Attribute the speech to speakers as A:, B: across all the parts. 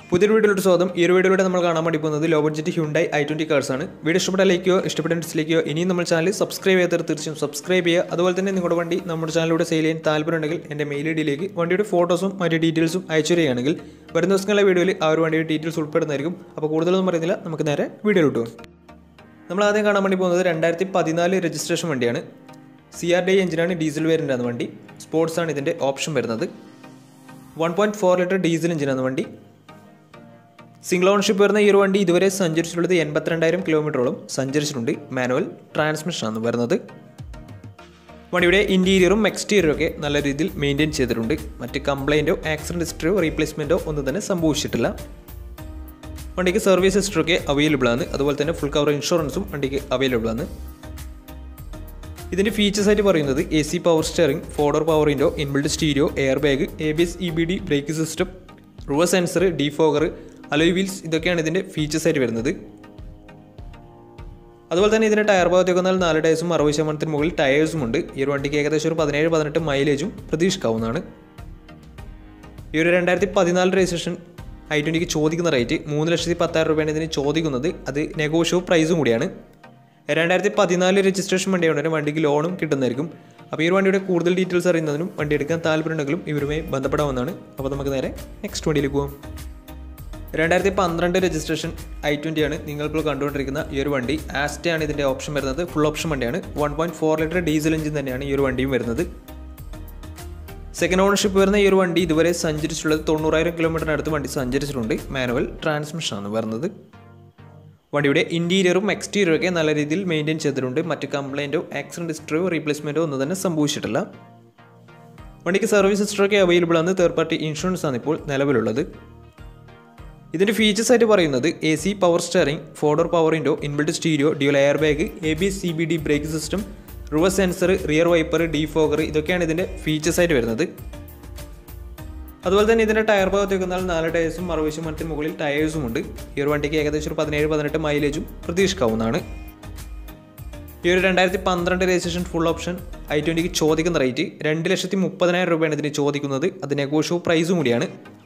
A: പുതിയൊരു വീഡിയോയിലോട്ട് സ്വാഗതം. ഈ ഒരു വീഡിയോയിലൂടെ നമ്മൾ കാണാൻ വേണ്ടി പോകുന്നത് low budget Hyundai i20 cars ആണ്. വീഡിയോ ഇഷ്ടപ്പെട്ട ലൈക്കോ ഇഷ്ടപ്പെട്ട ഡിസ്ലൈക്കോ ഇനിയും നമ്മൾ ചാനൽ സബ്സ്ക്രൈബ് ചെയ്യാത്തവർ തീർച്ചയായും സബ്സ്ക്രൈബ് ചെയ്യുക. അതുപോലെ തന്നെ നിങ്ങളുടെ വണ്ടി നമ്മുടെ ചാനലിലൂടെ സെയിൽ ചെയ്യാൻ താല്പര്യമുണ്ടെങ്കിൽ എൻ്റെ മെയിൽ ഐഡിയിലേക്ക് വണ്ടിയുടെ ഫോട്ടോസും മറ്റ് ഡീറ്റെയിൽസും അയച്ചു തരികയാണെങ്കിൽ വരുന്ന ദിവസങ്ങളിലെ വീഡിയോയിൽ ആ ഒരു വണ്ടിയുടെ ഡീറ്റെയിൽസ് ഉൾപ്പെടുന്നതായിരിക്കും. അപ്പോൾ കൂടുതലൊന്നും പറയുന്നില്ല, നമുക്ക് നേരെ വീഡിയോയിലോട്ട് പോകും. നമ്മൾ ആദ്യം കാണാൻ വേണ്ടി പോകുന്നത് 2014 രജിസ്ട്രേഷൻ വണ്ടിയാണ്. CRDI എഞ്ചിനാണ്, ഡീസൽ വേരിയൻ്റാണ് വണ്ടി. സ്പോർട്സ് ആണ് ഇതിൻ്റെ ഓപ്ഷൻ വരുന്നത്. 1.4 ലിറ്റർ ഡീസൽ എഞ്ചിനാണ് വണ്ടി. സിംഗിൾ ഓണർഷിപ്പ് വരുന്ന ഈ ഒരു വണ്ടി ഇതുവരെ സഞ്ചരിച്ചിട്ടുള്ളത് 82,000 കിലോമീറ്ററോളം സഞ്ചരിച്ചിട്ടുണ്ട്. മാനുവൽ ട്രാൻസ്മിഷനാണ് വരുന്നത്. വണ്ടിയുടെ ഇൻറ്റീരിയറും എക്സ്റ്റീരിയറും ഒക്കെ നല്ല രീതിയിൽ മെയിൻറ്റെയിൻ ചെയ്തിട്ടുണ്ട്. മറ്റ് കംപ്ലൈൻറ്റോ ആക്സിഡൻറ്റ് ഹിസ്റ്ററിയോ റീപ്ലേസ്മെൻറ്റോ ഒന്നും തന്നെ സംഭവിച്ചിട്ടില്ല. വണ്ടിക്ക് സർവീസ് ഹിസ്റ്ററൊക്കെ അവൈലബിൾ ആണ്. അതുപോലെ തന്നെ ഫുൾ കവർ ഇൻഷുറൻസും വണ്ടിക്ക് അവൈലബിൾ ആണ്. ഇതിൻ്റെ ഫീച്ചേഴ്സ് ആയിട്ട് പറയുന്നത് AC power steering, 4 door power window, inbuilt stereo, air bag, ABS EBD brake system, reverse sensor, defogger, alloy wheels, ഇതൊക്കെയാണ് ഇതിൻ്റെ ഫീച്ചേഴ്സ് ആയിട്ട് വരുന്നത്. അതുപോലെ തന്നെ ഇതിൻ്റെ ടയർ ഭാഗത്തേക്ക് വന്നാൽ 4 ടയേഴ്സും 60% മുകളിൽ ടയേഴ്സും ഉണ്ട്. ഈ ഒരു വണ്ടിക്ക് ഏകദേശം ഒരു 17-18 മൈലേജും പ്രതീക്ഷിക്കാവുന്നതാണ്. ഈ ഒരു 2014 രജിസ്ട്രേഷൻ i20ക്ക് ചോദിക്കുന്ന റേറ്റ് 3,10,000 രൂപയാണ് ഇതിന് ചോദിക്കുന്നത്. അത് നെഗോഷ്യബിൾ പ്രൈസും കൂടിയാണ്. 2014 രജിസ്ട്രേഷൻ വണ്ടിയാണെങ്കിൽ വണ്ടിക്ക് ലോണും കിട്ടുന്നതായിരിക്കും. അപ്പോൾ ഈ ഒരു വണ്ടിയുടെ കൂടുതൽ ഡീറ്റെയിൽസ് അറിയുന്നതിനും വണ്ടി എടുക്കാൻ താല്പര്യമുണ്ടെങ്കിലും ഇവരുമായി ബന്ധപ്പെടാവുന്നതാണ്. അപ്പോൾ നമുക്ക് നേരെ നെക്സ്റ്റ് വണ്ടിയിലേക്ക് പോകാം. 2012 രജിസ്ട്രേഷൻ i20 ആണ് നിങ്ങളിപ്പോൾ കണ്ടുകൊണ്ടിരിക്കുന്ന ഈ ഒരു വണ്ടി. ആസ്റ്റയാണ് ഇതിൻ്റെ ഓപ്ഷൻ വരുന്നത്. ഫുൾ ഓപ്ഷൻ വണ്ടിയാണ്. 1.4 ലിറ്റർ ഡീസൽ എഞ്ചിൻ തന്നെയാണ് ഈ ഒരു വണ്ടിയും വരുന്നത്. സെക്കൻഡ് ഓണർഷിപ്പ് വരുന്ന ഈ ഒരു വണ്ടി ഇതുവരെ സഞ്ചരിച്ചിട്ടുള്ളത് 90,000 കിലോമീറ്ററിനടുത്ത് വണ്ടി സഞ്ചരിച്ചിട്ടുണ്ട്. മാനുവൽ ട്രാൻസ്മിഷനാണ് വരുന്നത്. വണ്ടിയുടെ ഇൻറ്റീരിയറും എക്സ്റ്റീരിയറും ഒക്കെ നല്ല രീതിയിൽ മെയിൻറ്റെയിൻ ചെയ്തിട്ടുണ്ട്. മറ്റ് കംപ്ലൈൻറ്റോ ആക്സിഡൻറ്റ് ഹിസ്റ്ററിയോ റീപ്ലേസ്മെൻറ്റോ ഒന്നും തന്നെ സംഭവിച്ചിട്ടില്ല. വണ്ടിക്ക് സർവീസ് ഹിസ്റ്ററൊക്കെ അവൈലബിൾ ആണ്. തേർഡ് പാർട്ടി ഇൻഷുറൻസ് ആണ് ഇപ്പോൾ നിലവിലുള്ളത്. ഇതിൻ്റെ ഫീച്ചേഴ്സ് ആയിട്ട് പറയുന്നത് AC power steering, 4 door power window, inbuilt stereo, dual air bag, ABS EBD brake system, reverse sensor, rear wiper, defogger, ഇതൊക്കെയാണ് ഇതിൻ്റെ ഫീച്ചേഴ്സ് ആയിട്ട് വരുന്നത്. അതുപോലെ തന്നെ ഇതിൻ്റെ ടയർ ഭാഗത്തേക്ക് വന്നാൽ 4 ടയേഴ്സും 60% മുകളിൽ ടയേഴ്സും ഉണ്ട്. ഈ ഒരു വണ്ടിക്ക് ഏകദേശം ഒരു 17-18 മൈലേജും പ്രതീക്ഷിക്കാവുന്നതാണ്. ഈ ഒരു 2012 രജിസ്ട്രേഷൻ ഫുൾ ഓപ്ഷൻ i20ക്ക് ചോദിക്കുന്ന റേറ്റ് 2,30,000 രൂപയാണ് ഇതിന് ചോദിക്കുന്നത്. അത് നെഗോഷ്യബിൾ പ്രൈസും കൂടിയാണ്.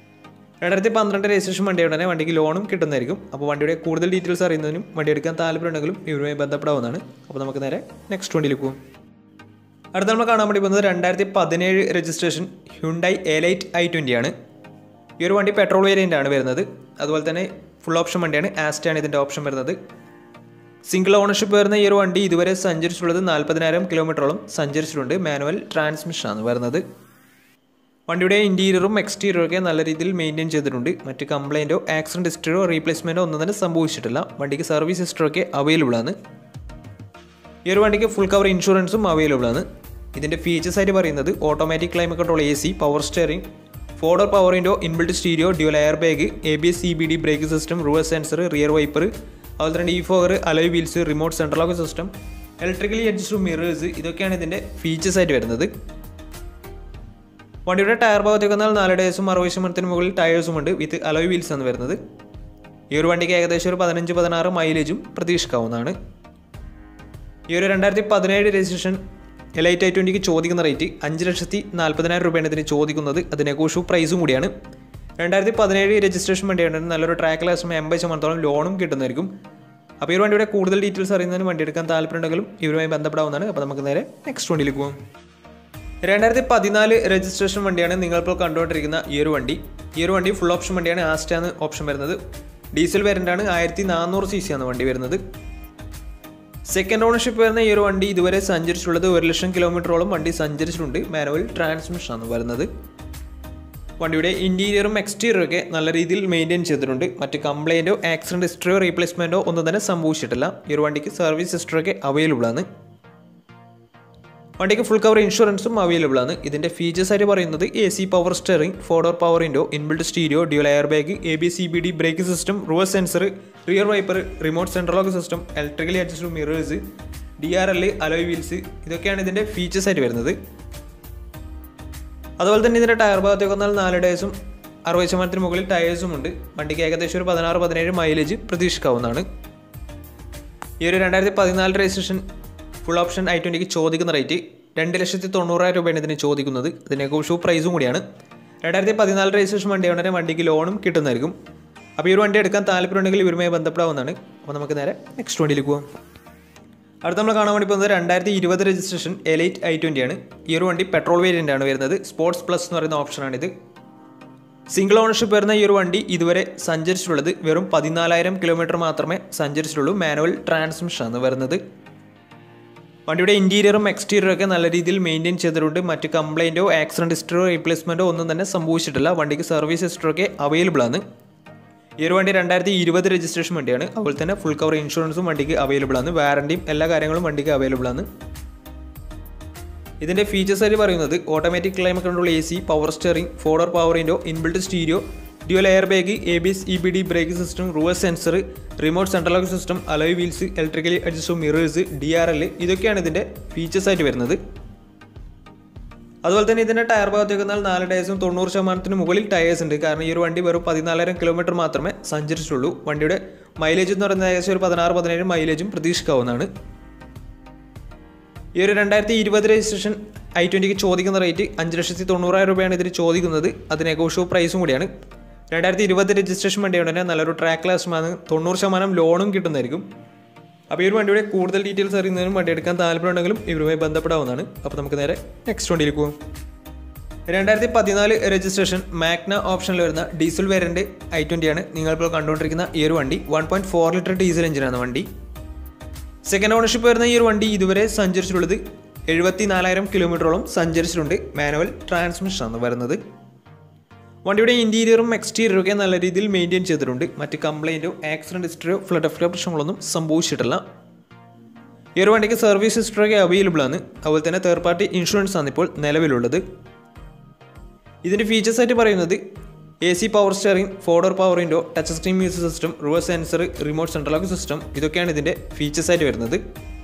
A: 2012 രജിസ്ട്രേഷൻ വണ്ടിയുടെ തന്നെ വണ്ടിക്ക് ലോണും കിട്ടുന്നതായിരിക്കും. അപ്പോൾ വണ്ടിയുടെ കൂടുതൽ ഡീറ്റെയിൽസ് അറിയുന്നതിനും വണ്ടി എടുക്കാൻ താല്പര്യമുണ്ടെങ്കിലും ഇവരുമായി ബന്ധപ്പെടാവുന്നതാണ്. അപ്പോൾ നമുക്ക് നേരെ നെക്സ്റ്റ് വണ്ടിയിൽ പോകും. അടുത്ത നമ്മൾ കാണാൻ വേണ്ടി പോകുന്നത് 2017 രജിസ്ട്രേഷൻ ഹ്യുണ്ടായി എലൈറ്റ് i20 ആണ്. ഈ ഒരു വണ്ടി പെട്രോൾ വേരിയൻ്റ് ആണ് വരുന്നത്. അതുപോലെ തന്നെ ഫുൾ ഓപ്ഷൻ വണ്ടിയാണ്. ആസ്റ്റയാണ് ഇതിൻ്റെ ഓപ്ഷൻ വരുന്നത്. സിംഗിൾ ഓണർഷിപ്പ് വരുന്ന ഈ ഒരു വണ്ടി ഇതുവരെ സഞ്ചരിച്ചിട്ടുള്ളത് 40,000 കിലോമീറ്ററോളം സഞ്ചരിച്ചിട്ടുണ്ട്. മാനുവൽ ട്രാൻസ്മിഷനാണ് വരുന്നത്. വണ്ടിയുടെ ഇൻറ്റീരിയറും എക്സ്റ്റീരിയറും ഒക്കെ നല്ല രീതിയിൽ മെയിൻറ്റെയിൻ ചെയ്തിട്ടുണ്ട്. മറ്റ് കംപ്ലൈൻറ്റോ ആക്സിഡൻറ്റ് ഹിസ്റ്ററിയോ റീപ്ലേസ്മെൻറ്റോ ഒന്നും തന്നെ സംഭവിച്ചിട്ടില്ല. വണ്ടിക്ക് സർവീസ് ഹിസ്റ്ററൊക്കെ അവൈലബിൾ ആണ്. ഈ ഒരു വണ്ടിക്ക് ഫുൾ കവർ ഇൻഷുറൻസും അവൈലബിൾ ആണ്. ഇതിൻ്റെ ഫീച്ചേഴ്സ് ആയിട്ട് പറയുന്നത് automatic climate control, AC power steering, 4 door power window, inbuilt stereo, dual air bag, ABS EBD brake system, reverse sensor, rear wiper, അതുപോലെ തന്നെ defogger, alloy wheels, remote central lock system, electrically adjustable mirrors, ഇതൊക്കെയാണ് ഇതിൻ്റെ features ആയിട്ട് വരുന്നത്. വണ്ടിയുടെ tyre ഭാഗത്തേക്ക് വന്നാൽ 4 ടയേഴ്സും 60% മുകളിൽ ടയേഴ്സും ഉണ്ട്. വിത്ത് അലോയ് വീൽസ് ആണ് വരുന്നത്. ഈ ഒരു വണ്ടിക്ക് ഏകദേശം ഒരു 15-16 മൈലേജും പ്രതീക്ഷിക്കാവുന്നതാണ്. ഈ ഒരു 2017 രജിസ്ട്രേഷൻ എലൈറ്റ് i20ക്ക് ചോദിക്കുന്ന റേറ്റ് 5,40,000 രൂപയാണ് ഇതിന് ചോദിക്കുന്നത്. അത് നെഗോഷ്യബിൾ പ്രൈസും കൂടിയാണ്. 2017 രജിസ്ട്രേഷൻ വണ്ടിയാണ്. നല്ലൊരു ട്രാക്ക് ലാസ്റ്റ് 80% ലോണും കിട്ടുന്നതായിരിക്കും. അപ്പോൾ ഈ ഒരു വണ്ടിയുടെ കൂടുതൽ ഡീറ്റെയിൽസ് അറിയുന്നതിന് വണ്ടി എടുക്കാൻ താല്പര്യമുണ്ടെങ്കിലും ഇവരുമായി ബന്ധപ്പെടാവുന്നതാണ്. അപ്പോൾ നമുക്ക് നേരെ നെക്സ്റ്റ് വണ്ടിയിലേക്ക് പോകും. 2014 രജിസ്ട്രേഷൻ വണ്ടിയാണ് നിങ്ങളിപ്പോൾ കണ്ടുകൊണ്ടിരിക്കുന്ന ഈ ഒരു വണ്ടി. ഈ ഒരു വണ്ടി ഫുൾ ഓപ്ഷൻ വണ്ടിയാണ്. ആസ്റ്റാണ് ഓപ്ഷൻ വരുന്നത്. ഡീസൽ വേരിയൻ്റാണ്. 1400 cc ആണ് വണ്ടി വരുന്നത്. സെക്കൻഡ് ഓണർഷിപ്പ് വരുന്ന ഈ ഒരു വണ്ടി ഇതുവരെ സഞ്ചരിച്ചിട്ടുള്ളത് 1,00,000 കിലോമീറ്ററോളം വണ്ടി സഞ്ചരിച്ചിട്ടുണ്ട്. മാനുവൽ ട്രാൻസ്മിഷനാണ് വരുന്നത്. വണ്ടിയുടെ ഇൻറ്റീരിയറും എക്സ്റ്റീരിയറും ഒക്കെ നല്ല രീതിയിൽ മെയിൻറ്റെയിൻ ചെയ്തിട്ടുണ്ട്. മറ്റ് കംപ്ലൈൻറ്റോ ആക്സിഡൻറ്റ് ഹിസ്റ്ററിയോ റീപ്ലേസ്മെൻറ്റോ ഒന്നും തന്നെ സംഭവിച്ചിട്ടില്ല. ഈ ഒരു വണ്ടിക്ക് സർവീസ് ഹിസ്റ്ററൊക്കെ അവൈലബിൾ ആണ്. വണ്ടിക്ക് ഫുൾ കവർ ഇൻഷുറൻസും അവൈലബിൾ ആണ്. ഇതിൻ്റെ ഫീച്ചേഴ്സ് ആയിട്ട് പറയുന്നത് AC power steering, 4 door power window, inbuilt stereo, dual air bag, ABS EBD brake system, reverse sensor, rear wiper, remote central lock system, electrically adjustable mirrors, DRL, alloy wheels, ഇതൊക്കെയാണ് ഇതിൻ്റെ features ആയിട്ട് വരുന്നത്. അതുപോലെ തന്നെ ഇതിൻ്റെ tyre ഭാഗത്തേക്ക് വന്നാൽ 4 ടയേഴ്സും 60% മുകളിൽ ടയേഴ്സും ഉണ്ട്. വണ്ടിക്ക് ഏകദേശം ഒരു 16-17 മൈലേജ് പ്രതീക്ഷിക്കാവുന്നതാണ്. ഈ ഒരു 2014 രജിസ്ട്രേഷൻ ഫുൾ ഓപ്ഷൻ i20ക്ക് ചോദിക്കുന്ന റേറ്റ് 2,90,000 രൂപയാണ് ഇതിന് ചോദിക്കുന്നത്. ഇത് നെഗോഷ്യബിൾ പ്രൈസും കൂടിയാണ്. 2014 രജിസ്ട്രേഷൻ വണ്ടിയാണെങ്കിൽ വണ്ടിക്ക് ലോണും കിട്ടുന്നതായിരിക്കും. അപ്പോൾ ഈ ഒരു വണ്ടി എടുക്കാൻ താല്പര്യമുണ്ടെങ്കിൽ ഇവരുമായി ബന്ധപ്പെടാവുന്നതാണ്. അപ്പോൾ നമുക്ക് നേരെ നെക്സ്റ്റ് വണ്ടിയിലേക്ക് പോകാം. അടുത്ത നമ്മൾ കാണാൻ വേണ്ടി പോകുന്നത് 2020 രജിസ്ട്രേഷൻ എലൈറ്റ് i20 ആണ്. ഈ ഒരു വണ്ടി പെട്രോൾ വേരിയൻ്റ് ആണ് വരുന്നത്. സ്പോർട്സ് പ്ലസ് എന്ന് പറയുന്ന ഓപ്ഷനാണിത്. സിംഗിൾ ഓണർഷിപ്പ് വരുന്ന ഈ ഒരു വണ്ടി ഇതുവരെ സഞ്ചരിച്ചിട്ടുള്ളത് വെറും 14,000 കിലോമീറ്റർ മാത്രമേ സഞ്ചരിച്ചിട്ടുള്ളൂ. മാനുവൽ ട്രാൻസ്മിഷനാണ് വരുന്നത്. വണ്ടിയുടെ ഇൻറ്റീരിയറും എക്സ്റ്റീരിയറും ഒക്കെ നല്ല രീതിയിൽ മെയിൻറ്റെയിൻ ചെയ്തിട്ടുണ്ട്. മറ്റ് കംപ്ലൈൻറ്റോ ആക്സിഡൻറ്റ് ഹിസ്റ്ററിയോ റീപ്ലേസ്മെൻറ്റോ ഒന്നും തന്നെ സംഭവിച്ചിട്ടില്ല. വണ്ടിക്ക് സർവീസ് ഹിസ്റ്ററൊക്കെ അവൈലബിൾ ആണ്. ഈ ഒരു വണ്ടി 2020 രജിസ്ട്രേഷൻ വണ്ടിയാണ്. അതുപോലെ തന്നെ ഫുൾ കവർ ഇൻഷുറൻസും വണ്ടിക്ക് അവൈലബിൾ ആണ്. വാറണ്ടിയും എല്ലാ കാര്യങ്ങളും വണ്ടിക്ക് അവൈലബിൾ ആണ്. ഇതിൻ്റെ ഫീച്ചേഴ്സ് ആയിട്ട് പറയുന്നത് automatic climate control AC, power steering, four door power window, inbuilt stereo, dual air bag, ABS EBD brake system, reverse sensor, remote central lock system, alloy wheels, electrically adjustable mirrors, DRL ഇതൊക്കെയാണ് ഇതിൻ്റെ features ആയിട്ട് വരുന്നത്. അതുപോലെ തന്നെ ഇതിൻ്റെ tyre ഭാഗത്തേക്ക് വന്നാൽ 4 ടയേഴ്സും 90% മുകളിൽ ടയേഴ്സ് ഉണ്ട്. കാരണം ഈ ഒരു വണ്ടി വെറും 14,000 കിലോമീറ്റർ മാത്രമേ സഞ്ചരിച്ചിട്ടുള്ളൂ. വണ്ടിയുടെ മൈലേജ് എന്ന് പറയുന്നത് ഏകദേശം ഒരു 16-17 മൈലേജും പ്രതീക്ഷിക്കാവുന്നതാണ്. ഈ ഒരു 2020 രജിസ്ട്രേഷൻ i20ക്ക് ചോദിക്കുന്ന റേറ്റ് 5,90,000 രൂപയാണ് ഇതിന് ചോദിക്കുന്നത്. അത് നെഗോഷ്യബിൾ പ്രൈസും കൂടിയാണ്. 2020 രജിസ്ട്രേഷൻ വണ്ടിയുടെ തന്നെ നല്ലൊരു ട്രാക്ക് ലാസ്റ്റുമാണ്. 90% ലോണും കിട്ടുന്നതായിരിക്കും. അപ്പോൾ ഈ ഒരു വണ്ടിയുടെ കൂടുതൽ ഡീറ്റെയിൽസ് അറിയുന്നതിനും വണ്ടി എടുക്കാൻ താല്പര്യമുണ്ടെങ്കിലും ഇവരുമായി ബന്ധപ്പെടാവുന്നതാണ്. അപ്പോൾ നമുക്ക് നേരെ നെക്സ്റ്റ് വണ്ടിയിലേക്ക് പോകും. 2014 രജിസ്ട്രേഷൻ മാഗ്ന ഓപ്ഷനിൽ വരുന്ന ഡീസൽ വേരിയൻ്റ് i20 ആണ് നിങ്ങളിപ്പോൾ കണ്ടുകൊണ്ടിരിക്കുന്ന ഈ ഒരു വണ്ടി. 1.4 ലിറ്റർ ഡീസൽ എഞ്ചിനാണ് വണ്ടി. സെക്കൻഡ് ഓണർഷിപ്പ് വരുന്ന ഈ ഒരു വണ്ടി ഇതുവരെ സഞ്ചരിച്ചിട്ടുള്ളത് 74,000 കിലോമീറ്ററോളം സഞ്ചരിച്ചിട്ടുണ്ട്. മാനുവൽ ട്രാൻസ്മിഷനാണ് വരുന്നത്. വണ്ടിയുടെ ഇൻറ്റീരിയറും എക്സ്റ്റീരിയറും ഒക്കെ നല്ല രീതിയിൽ മെയിൻറ്റെയിൻ ചെയ്തിട്ടുണ്ട്. മറ്റ് കംപ്ലൈൻറ്റോ ആക്സിഡൻറ്റ് ഹിസ്റ്ററിയോ ഫ്ലഡ് ഓഫ് പ്രശ്നങ്ങളൊന്നും സംഭവിച്ചിട്ടില്ല. ഈ ഒരു വണ്ടിക്ക് സർവീസ് ഹിസ്റ്ററൊക്കെ അവൈലബിൾ ആണ്. അതുപോലെ തന്നെ തേർഡ് പാർട്ടി ഇൻഷുറൻസ് ആണ് ഇപ്പോൾ നിലവിലുള്ളത്. ഇതിൻ്റെ ഫീച്ചേഴ്സ് ആയിട്ട് പറയുന്നത് AC, power steering, four door power window, touch screen music system, reverse sensor, remote central lock system ഇതൊക്കെയാണ് ഇതിൻ്റെ ഫീച്ചേഴ്സ് ആയിട്ട് വരുന്നത്.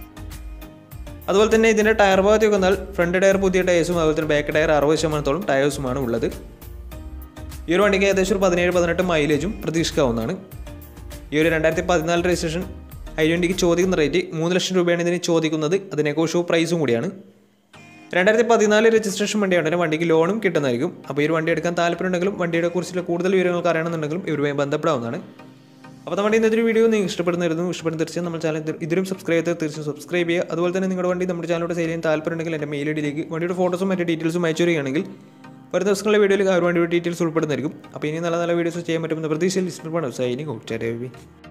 A: അതുപോലെ തന്നെ ഇതിൻ്റെ ടയർ ഭാഗത്തേക്ക് വന്നാൽ ഫ്രണ്ട് ടയർ പുതിയ ടയേഴ്സും അതുപോലെ തന്നെ ബാക്ക് ടയർ 60% ടയേഴ്സുമാണ് ഉള്ളത്. ഈ ഒരു വണ്ടിക്ക് ഏകദേശം ഒരു 17-18 മൈലേജും പ്രതീക്ഷിക്കാവുന്നതാണ്. ഈ ഒരു 2014 രജിസ്ട്രേഷൻ i20ക്ക് ചോദിക്കുന്ന റേറ്റ് 3 ലക്ഷം രൂപയാണ് ഇതിന് ചോദിക്കുന്നത്. അത് നെഗോഷ്യബിൾ പ്രൈസും കൂടിയാണ്. 2014 രജിസ്ട്രേഷൻ വണ്ടിയാണ്. വണ്ടിക്ക് ലോണും കിട്ടുന്നതായിരിക്കും. അപ്പോൾ ഈ ഒരു വണ്ടി എടുക്കാൻ താല്പര്യമുണ്ടെങ്കിലും വണ്ടിയുടെ കുറിച്ചുള്ള കൂടുതൽ വിവരങ്ങൾക്ക് അറിയണമെന്നുണ്ടെങ്കിലും ഇവരുമായി ബന്ധപ്പെടാവുന്നതാണ്. അപ്പോൾ നമ്മുടെ ഇന്നത്തെ വീഡിയോ നിങ്ങൾ ഇഷ്ടപ്പെടുന്നതായിരുന്നു. ഇഷ്ടപ്പെടുന്ന തീർച്ചയായും നമ്മുടെ ചാനൽ ഇതിലും സബ്സ്ക്രൈബ് ചെയ്ത് തീർച്ചയായും സബ്സ്ക്രൈബ് ചെയ്യുക. അതുപോലെ തന്നെ നിങ്ങളുടെ വണ്ടി നമ്മുടെ ചാനലോട് സെയിൽ ചെയ്യാൻ താല്പര്യമുണ്ടെങ്കിൽ എൻ്റെ മെയിൽ ഐഡിയിലേക്ക് വണ്ടിയുടെ ഫോട്ടോസും മറ്റു ഡീറ്റെയിൽസും അയച്ചു തരികയാണെങ്കിൽ വരുന്ന ദിവസങ്ങളിലെ വീഡിയോയിൽ ആ ഒരു വണ്ടിയുടെ ഡീറ്റെയിൽസ് ഉൾപ്പെടുന്നതായിരിക്കും. അപ്പോൾ ഇനി നല്ല നല്ല വീഡിയോസ് ചെയ്യാൻ പറ്റുമെന്ന പ്രതീക്ഷയിൽ സൈനിങ് ഔട്ട്.